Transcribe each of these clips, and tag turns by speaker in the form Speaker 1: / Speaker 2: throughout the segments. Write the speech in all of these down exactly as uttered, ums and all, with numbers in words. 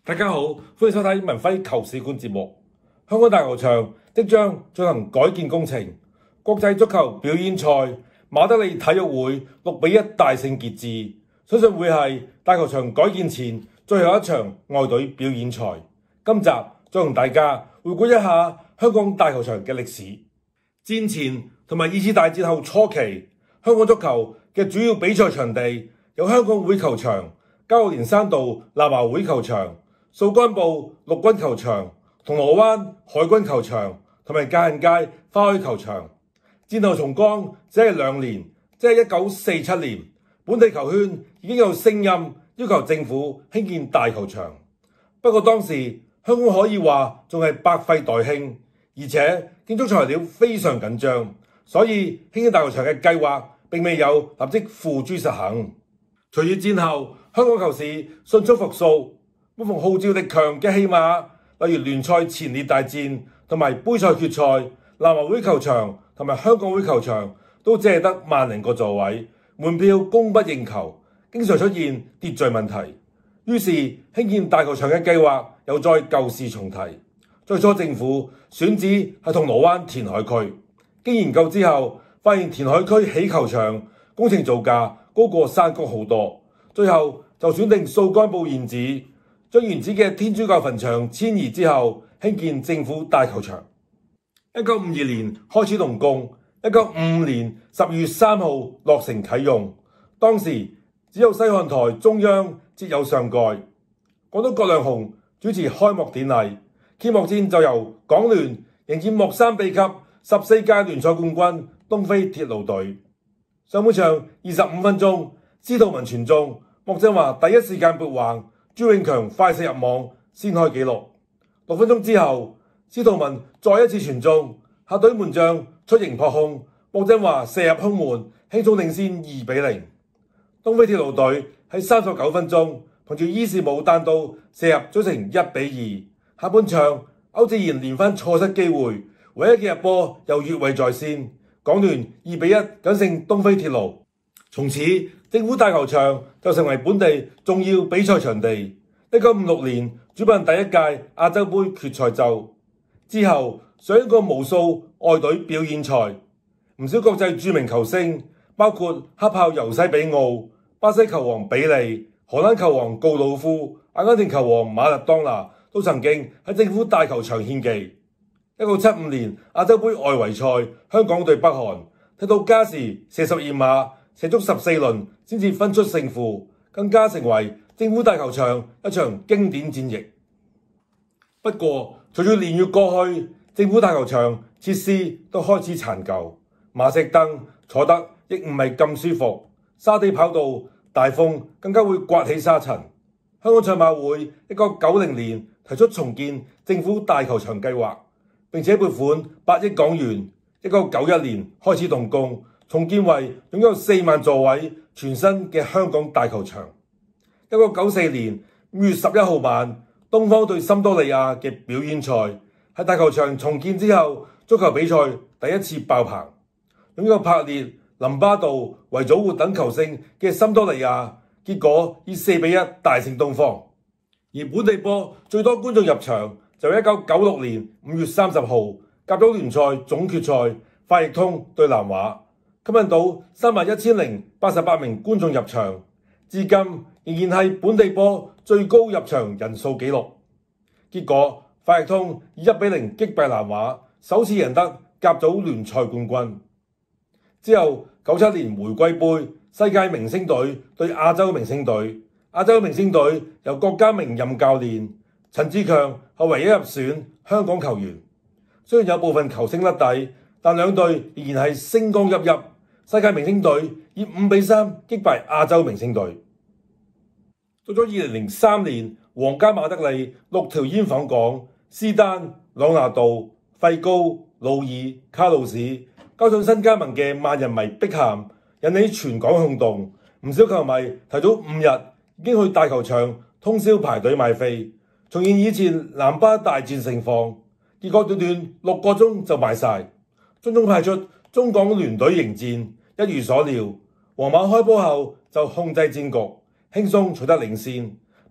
Speaker 1: 大家好，歡迎收睇文輝球市館節目。香港大球場即將進行改建工程，國際足球表演賽馬德里體育會六比一大勝傑志，相信會係大球場改建前最後一場外隊表演賽。今集再同大家回顧一下香港大球場嘅歷史。戰前同埋二次大戰後初期，香港足球嘅主要比賽場地有香港會球場、加路連山道南華會球場、掃桿埔陸軍球場、銅鑼灣海軍球場同埋界限街花墟球場。戰後重光只係兩年，即係一九四七年，本地球圈已經有聲音要求政府興建大球場。不過當時香港可以話仲係百廢待興，而且建築材料非常緊張，所以興建大球場嘅計劃並未有立即付諸實行。隨住戰後香港球市迅速復甦，每逢號召力強嘅戲碼，例如聯賽前列大戰同埋杯賽決賽，南華會球場同埋香港會球場都只係得萬零個座位，門票供不應求，經常出現秩序問題。於是興建大球場嘅計劃又再舊事重提。最初政府選址係銅鑼灣填海區，經研究之後發現填海區起球場工程造價高過山谷好多，最後就選定掃桿埔現址，將原址嘅天主教墳場遷移之後，興建政府大球場。一九五二年開始動工，一九五五年十二月三號落成啟用。當時只有西看台中央設有上蓋。港督葛量洪主持開幕典禮，揭幕戰就由港聯迎戰莫桑比克十四屆聯賽冠軍東非鐵路隊。上半場二十五分鐘，司徒文傳中，莫振華第一時間撥橫，朱永強快射入網，先開紀錄。六分鐘之後，司徒文再一次傳中，客隊門將出迎撲空，莫振華射入空門，輕鬆領先二比零。東非鐵路隊喺三十九分鐘憑住伊士姆單刀射入，組成一比二。下半場歐志賢連番錯失機會，唯一嘅入波又越位在先，港聯二比一僅勝東非鐵路。從此政府大球場就成為本地重要比賽場地。一九五六年主辦第一屆亞洲杯決賽周之後，上演過無數外隊表演賽，唔少國際著名球星，包括黑豹尤西比奧、巴西球王比利、荷蘭球王告魯夫、阿根廷球王馬勒當拿都曾經喺政府大球場獻技。一九七五年亞洲杯外圍賽，香港對北韓，踢到加時射十二碼，射足十四輪先至分出勝負，更加成為政府大球場一場經典戰役。不過隨住年月過去，政府大球場設施都開始殘舊，馬石凳坐得亦唔係咁舒服，沙地跑道大風更加會刮起沙塵。香港賽馬會一九九零年提出重建政府大球場計劃，並且撥款八億港元。一九九一年開始動工，重建為擁有四萬座位全新嘅香港大球場。一九九四年五月十一號晚，東方對森多利亞嘅表演賽喺大球場重建之後，足球比賽第一次爆棚。擁有柏列、林巴道、維祖活等球星嘅森多利亞，結果以四比一大勝東方。而本地波最多觀眾入場就一九九六年五月三十號甲組聯賽總決賽，快譯通對南華，吸引到三萬一千零八十八名觀眾入場，至今仍然係本地波最高入場人數紀錄。結果快譯通以一比零擊敗南華，首次贏得甲組聯賽冠軍。之後九七年回歸杯，世界明星隊對亞洲明星隊，亞洲明星隊由郭家明任教練，陳志強係唯一入選香港球員。雖然有部分球星甩底，但兩隊仍然係星光熠熠。世界明星隊以五比三擊敗亞洲明星隊。到咗二零零三年，皇家馬德里六條煙訪港，斯丹、朗拿度、費高、魯爾、卡路士，加上新加盟嘅萬人迷碧咸，引起全港轟動。唔少球迷提早五日已經去大球場通宵排隊買飛，重現以前南巴大戰盛況。結果短短六個鐘就賣晒，中中派出中港聯隊迎戰，一如所料，皇馬開波後就控制戰局，輕鬆取得領先。不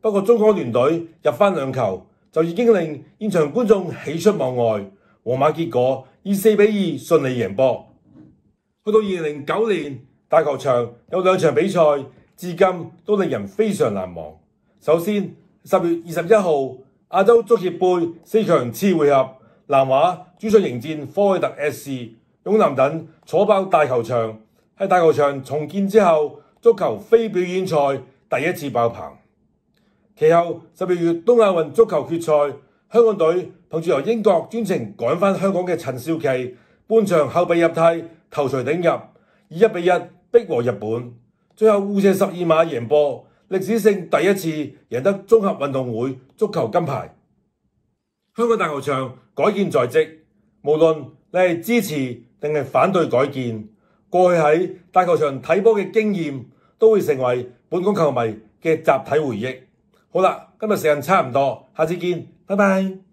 Speaker 1: 不過中港聯隊入返兩球，就已經令現場觀眾喜出望外。皇馬結果以四比二順利贏波。去到二零零九年，大球場有兩場比賽，至今都令人非常難忘。首先，十月二十一號亞洲足協盃四強次回合，南華主場迎戰科威特 S C， 勇南等坐爆大球場，係大球場重建之後足球非表演賽第一次爆棚。其後十二月東亞運足球決賽，香港隊憑住由英國專程趕返香港嘅陳少琪半場後備入替，頭槌頂入，以一比一逼和日本，最後互射十二碼贏波，歷史性第一次贏得綜合運動會足球金牌。香港大球場改建在即，無論你係支持定係反對改建，過去喺大球場睇波嘅經驗都會成為本港球迷嘅集體回憶。好啦，今日時間差唔多，下次見，拜拜。